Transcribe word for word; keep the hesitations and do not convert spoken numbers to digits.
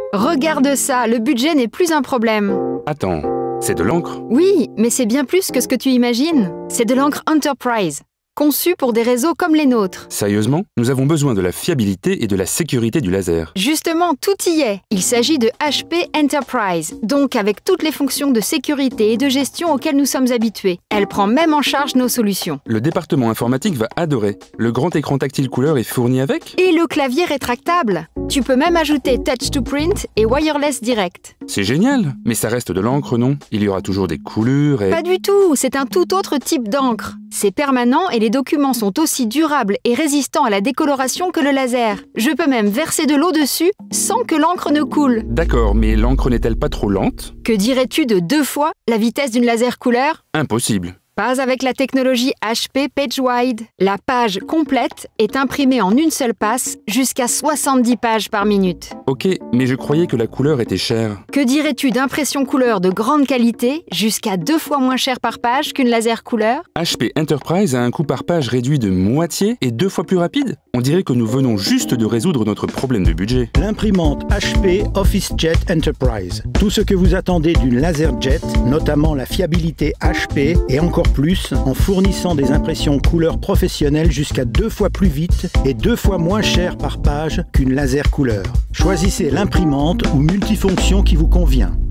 Regarde ça, le budget n'est plus un problème. Attends, c'est de l'encre? Oui, mais c'est bien plus que ce que tu imagines. C'est de l'encre Enterprise, conçue pour des réseaux comme les nôtres. Sérieusement? Nous avons besoin de la fiabilité et de la sécurité du laser. Justement, tout y est. Il s'agit de H P Enterprise, donc avec toutes les fonctions de sécurité et de gestion auxquelles nous sommes habitués. Elle prend même en charge nos solutions. Le département informatique va adorer. Le grand écran tactile couleur est fourni avec? Et le clavier rétractable. Tu peux même ajouter Touch to Print et Wireless Direct. C'est génial, mais ça reste de l'encre, non? Il y aura toujours des coulures et... Pas du tout, c'est un tout autre type d'encre. C'est permanent et les documents sont aussi durables et résistants à la décoloration que le laser. Je peux même verser de l'eau dessus sans que l'encre ne coule. D'accord, mais l'encre n'est-elle pas trop lente? Que dirais-tu de deux fois la vitesse d'une laser couleur? Impossible. Pas avec la technologie H P PageWide. La page complète est imprimée en une seule passe, jusqu'à soixante-dix pages par minute. Ok, mais je croyais que la couleur était chère. Que dirais-tu d'impression couleur de grande qualité, jusqu'à deux fois moins cher par page qu'une laser couleur? H P Enterprise a un coût par page réduit de moitié et deux fois plus rapide? On dirait que nous venons juste de résoudre notre problème de budget. L'imprimante H P OfficeJet Enterprise. Tout ce que vous attendez d'une LaserJet, notamment la fiabilité H P et encore plus en fournissant des impressions couleur professionnelles jusqu'à deux fois plus vite et deux fois moins cher par page qu'une laser couleur. Choisissez l'imprimante ou multifonction qui vous convient.